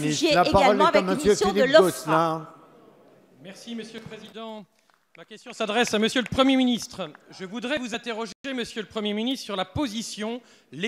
réfugiés La parole également est à avec une Monsieur mission de Philippe l'OFPRA. Gosselin. Merci, Monsieur le Président. Ma question s'adresse à Monsieur le Premier ministre. Je voudrais vous interroger, Monsieur le Premier ministre, sur la position,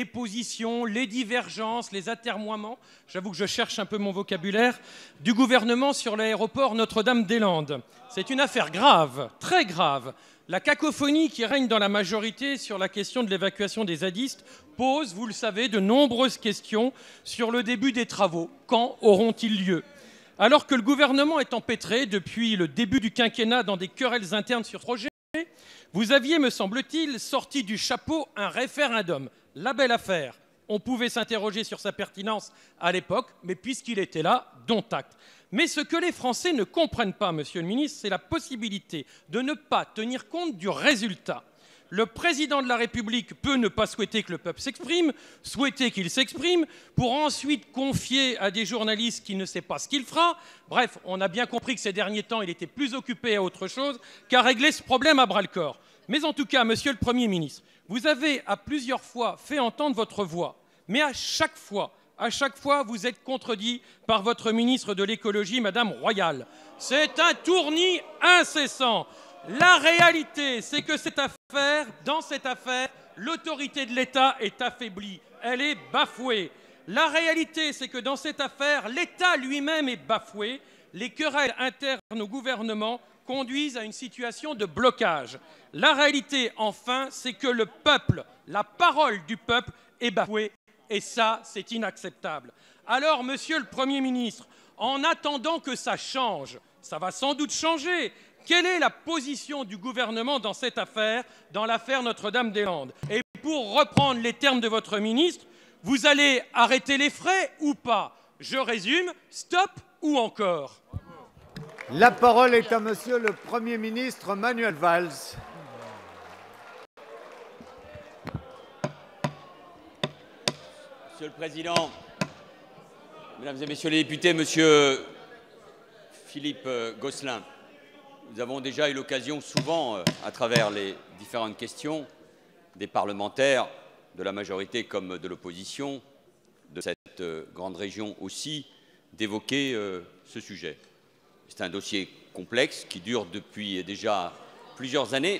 les divergences, les atermoiements, j'avoue que je cherche un peu mon vocabulaire, du gouvernement sur l'aéroport Notre-Dame-des-Landes. C'est une affaire grave, très grave. La cacophonie qui règne dans la majorité sur la question de l'évacuation des zadistes pose, vous le savez, de nombreuses questions sur le début des travaux. Quand auront-ils lieu ? Alors que le gouvernement est empêtré depuis le début du quinquennat dans des querelles internes sur ce projet, vous aviez, me semble-t-il, sorti du chapeau un référendum. La belle affaire. On pouvait s'interroger sur sa pertinence à l'époque, mais puisqu'il était là, dont acte. Mais ce que les Français ne comprennent pas, Monsieur le ministre, c'est la possibilité de ne pas tenir compte du résultat. Le président de la République peut ne pas souhaiter que le peuple s'exprime, souhaiter qu'il s'exprime, pour ensuite confier à des journalistes qu'il ne sait pas ce qu'il fera. Bref, on a bien compris que ces derniers temps, il était plus occupé à autre chose qu'à régler ce problème à bras-le-corps. Mais en tout cas, Monsieur le Premier ministre, vous avez à plusieurs fois fait entendre votre voix, mais à chaque fois, vous êtes contredit par votre ministre de l'écologie, Madame Royal. C'est un tournis incessant. La réalité, c'est que dans cette affaire, l'autorité de l'État est affaiblie, elle est bafouée. La réalité, c'est que dans cette affaire, l'État lui-même est bafoué. Les querelles internes au gouvernement conduisent à une situation de blocage. La réalité, enfin, c'est que le peuple, la parole du peuple est bafouée, et ça, c'est inacceptable. Alors, Monsieur le Premier ministre, en attendant que ça change, ça va sans doute changer. Quelle est la position du gouvernement dans cette affaire, dans l'affaire Notre-Dame-des-Landes? Et pour reprendre les termes de votre ministre, vous allez arrêter les frais ou pas? Je résume, stop ou encore? La parole est à Monsieur le Premier ministre Manuel Valls. Monsieur le Président, Mesdames et Messieurs les députés, Monsieur Philippe Gosselin, nous avons déjà eu l'occasion souvent, à travers les différentes questions des parlementaires, de la majorité comme de l'opposition, de cette grande région aussi, d'évoquer ce sujet. C'est un dossier complexe qui dure depuis déjà plusieurs années,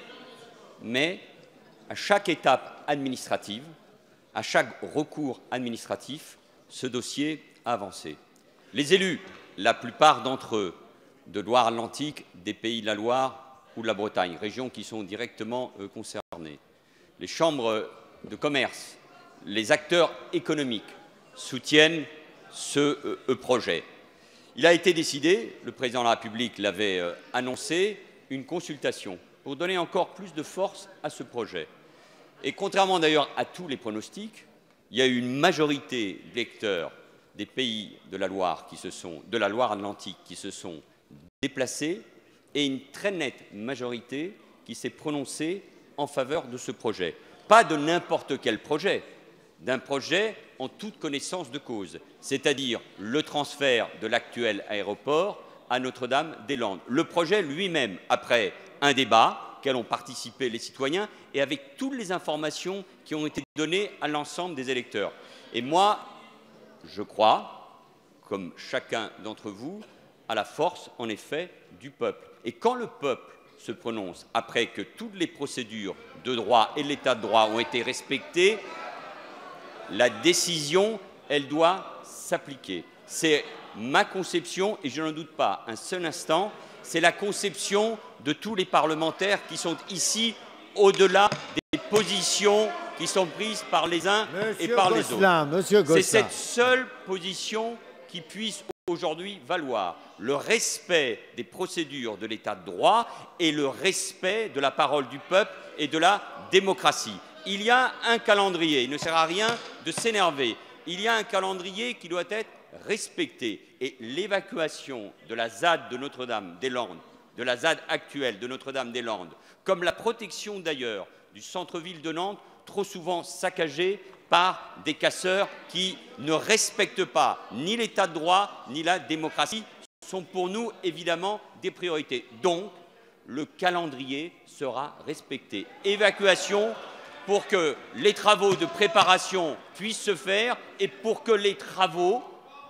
mais à chaque étape administrative, à chaque recours administratif, ce dossier a avancé. Les élus, la plupart d'entre eux, de Loire-Atlantique, des Pays de la Loire ou de la Bretagne, régions qui sont directement concernées. Les chambres de commerce, les acteurs économiques soutiennent ce projet. Il a été décidé, le Président de la République l'avait annoncé, une consultation pour donner encore plus de force à ce projet. Et contrairement d'ailleurs à tous les pronostics, il y a eu une majorité d'électeurs des Pays de la Loire de la Loire-Atlantique qui se sont déplacés et une très nette majorité qui s'est prononcée en faveur de ce projet. Pas de n'importe quel projet, d'un projet en toute connaissance de cause, c'est-à-dire le transfert de l'actuel aéroport à Notre-Dame-des-Landes. Le projet lui-même, après un débat auquel ont participé les citoyens et avec toutes les informations qui ont été données à l'ensemble des électeurs. Et moi, je crois, comme chacun d'entre vous, à la force, en effet, du peuple. Et quand le peuple se prononce, après que toutes les procédures de droit et de l'état de droit ont été respectées, la décision, elle doit s'appliquer. C'est ma conception, et je n'en doute pas un seul instant, c'est la conception de tous les parlementaires qui sont ici, au-delà des positions qui sont prises par les uns et par les autres. C'est cette seule position qui puisse aujourd'hui valoir le respect des procédures de l'état de droit et le respect de la parole du peuple et de la démocratie. Il y a un calendrier, il ne sert à rien de s'énerver, il y a un calendrier qui doit être respecté et l'évacuation de la ZAD de Notre-Dame-des-Landes, de la ZAD actuelle de Notre-Dame-des-Landes, comme la protection d'ailleurs du centre-ville de Nantes, trop souvent saccagé par des casseurs qui ne respectent pas ni l'état de droit ni la démocratie, sont pour nous évidemment des priorités. Donc, le calendrier sera respecté. Évacuation pour que les travaux de préparation puissent se faire et pour que les travaux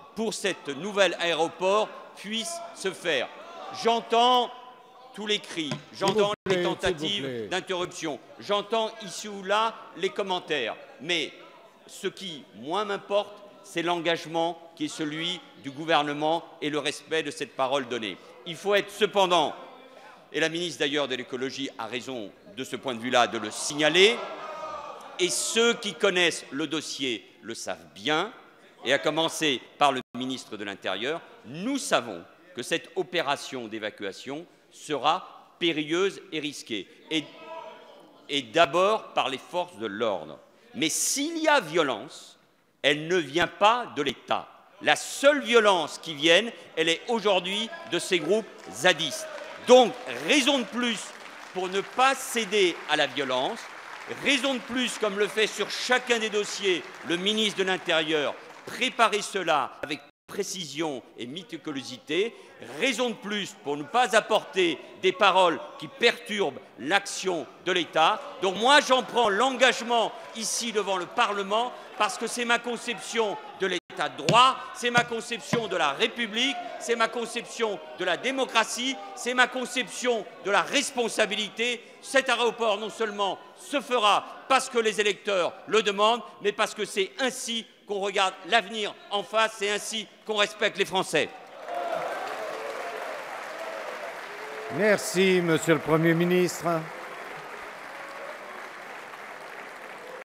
pour cet nouvel aéroport puisse se faire. J'entends tous les cris, j'entends les tentatives d'interruption, j'entends ici ou là les commentaires, mais ce qui, moi, m'importe, c'est l'engagement qui est celui du gouvernement et le respect de cette parole donnée. Il faut être cependant, et la ministre d'ailleurs de l'écologie a raison de ce point de vue-là de le signaler, et ceux qui connaissent le dossier le savent bien, et à commencer par le ministre de l'Intérieur, nous savons que cette opération d'évacuation sera périlleuse et risquée, et d'abord par les forces de l'ordre. Mais s'il y a violence, elle ne vient pas de l'État. La seule violence qui vienne, elle est aujourd'hui de ces groupes zadistes. Donc, raison de plus pour ne pas céder à la violence, raison de plus, comme le fait sur chacun des dossiers le ministre de l'Intérieur, préparer cela avec précision et méticulosité, raison de plus pour ne pas apporter des paroles qui perturbent l'action de l'État. Donc moi, j'en prends l'engagement ici devant le Parlement parce que c'est ma conception de l'État de droit, c'est ma conception de la République, c'est ma conception de la démocratie, c'est ma conception de la responsabilité. Cet aéroport, non seulement se fera parce que les électeurs le demandent, mais parce que c'est ainsi qu'on regarde l'avenir en face, c'est ainsi qu'on respecte les Français. Merci, Monsieur le Premier ministre.